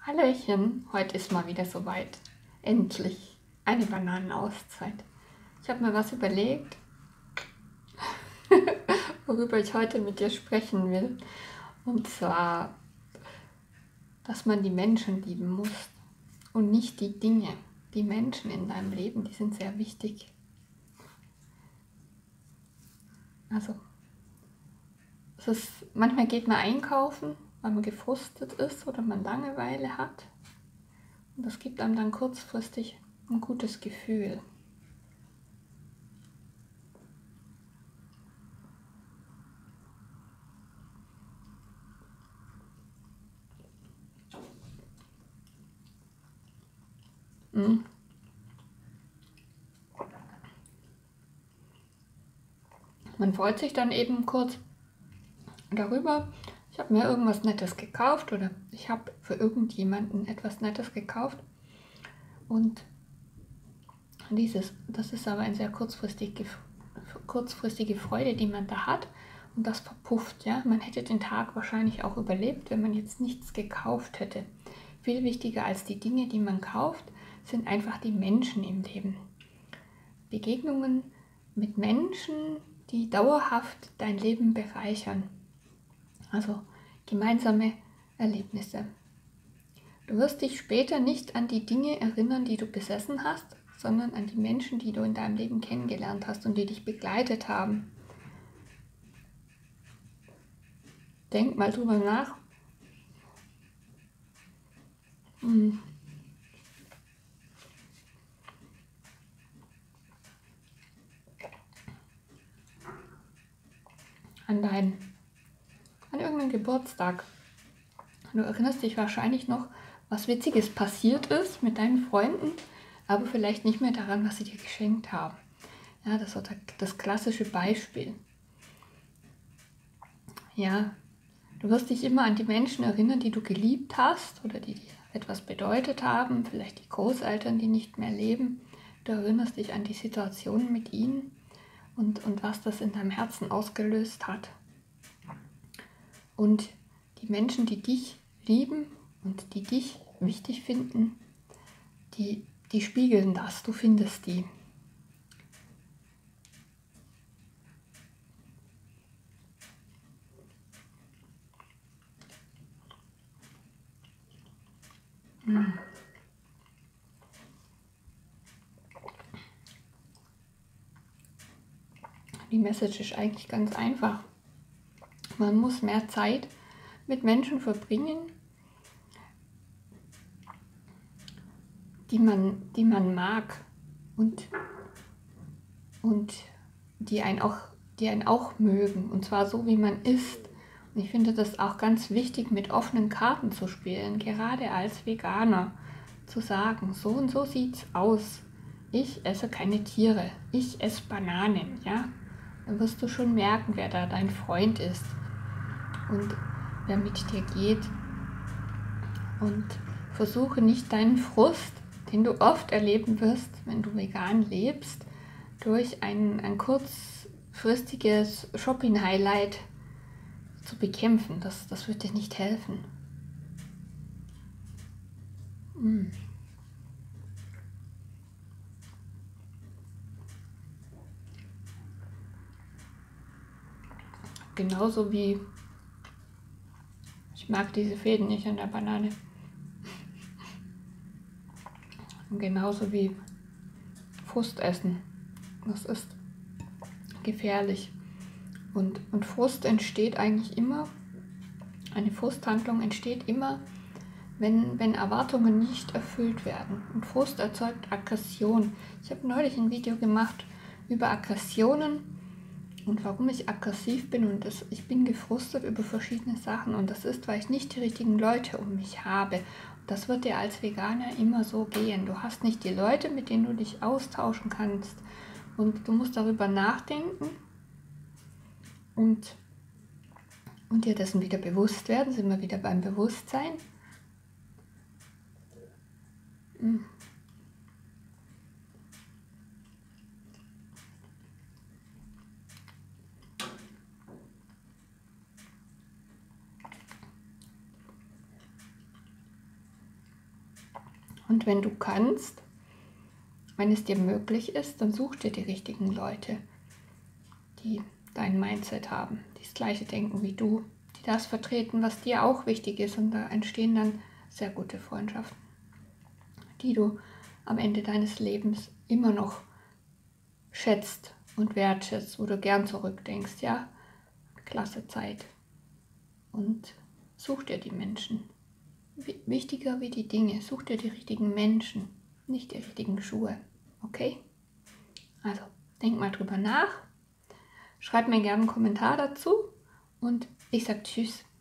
Hallöchen, heute ist mal wieder soweit. Endlich eine Bananenauszeit. Ich habe mir was überlegt, worüber ich heute mit dir sprechen will. Und zwar, dass man die Menschen lieben muss und nicht die Dinge. Die Menschen in deinem Leben, die sind sehr wichtig. Also, manchmal geht man einkaufen, weil man gefrustet ist oder man Langeweile hat. Und das gibt einem dann kurzfristig ein gutes Gefühl. Man freut sich dann eben kurz darüber, ich habe mir irgendwas Nettes gekauft oder ich habe für irgendjemanden etwas Nettes gekauft und das ist aber eine sehr kurzfristige Freude, die man da hat und das verpufft. Ja? Man hätte den Tag wahrscheinlich auch überlebt, wenn man jetzt nichts gekauft hätte. Viel wichtiger als die Dinge, die man kauft, sind einfach die Menschen im Leben. Begegnungen mit Menschen, die dauerhaft dein Leben bereichern. Also gemeinsame Erlebnisse. Du wirst dich später nicht an die Dinge erinnern, die du besessen hast, sondern an die Menschen, die du in deinem Leben kennengelernt hast und die dich begleitet haben. Denk mal drüber nach. An irgendeinen Geburtstag. Du erinnerst dich wahrscheinlich noch, was Witziges passiert ist mit deinen Freunden, aber vielleicht nicht mehr daran, was sie dir geschenkt haben. Ja, das war das klassische Beispiel. Ja, du wirst dich immer an die Menschen erinnern, die du geliebt hast oder die dir etwas bedeutet haben, vielleicht die Großeltern, die nicht mehr leben. Du erinnerst dich an die Situation mit ihnen und was das in deinem Herzen ausgelöst hat. Und die Menschen, die dich lieben und die dich wichtig finden, die spiegeln das, du findest die. Die Message ist eigentlich ganz einfach. Man muss mehr Zeit mit Menschen verbringen, die man mag und die einen auch mögen. Und zwar so, wie man ist. Und ich finde das auch ganz wichtig, mit offenen Karten zu spielen, gerade als Veganer zu sagen, so und so sieht's aus. Ich esse keine Tiere, ich esse Bananen, ja. Dann wirst du schon merken, wer da dein Freund ist und wer mit dir geht. Und versuche nicht deinen Frust, den du oft erleben wirst, wenn du vegan lebst, durch ein kurzfristiges Shopping-Highlight zu bekämpfen. Das wird dir nicht helfen. Genauso wie, ich mag diese Fäden nicht an der Banane. Und genauso wie Frust essen. Das ist gefährlich. Und Frust entsteht eigentlich immer, eine Frusthandlung entsteht immer, wenn Erwartungen nicht erfüllt werden. Und Frust erzeugt Aggression. Ich habe neulich ein Video gemacht über Aggressionen und warum ich aggressiv bin. Und ich bin gefrustet über verschiedene Sachen. Und das ist, weil ich nicht die richtigen Leute um mich habe. Und das wird dir als Veganer immer so gehen. Du hast nicht die Leute, mit denen du dich austauschen kannst. Und du musst darüber nachdenken und dir dessen wieder bewusst werden. Sind wir wieder beim Bewusstsein. Und wenn du kannst, wenn es dir möglich ist, dann such dir die richtigen Leute, die dein Mindset haben, die das gleiche denken wie du, die das vertreten, was dir auch wichtig ist. Und da entstehen dann sehr gute Freundschaften, die du am Ende deines Lebens immer noch schätzt und wertschätzt, wo du gern zurückdenkst. Ja, klasse Zeit. Und such dir die Menschen. Wichtiger wie die Dinge, such dir die richtigen Menschen, nicht die richtigen Schuhe. Okay? Also, denk mal drüber nach. Schreib mir gerne einen Kommentar dazu und ich sage Tschüss.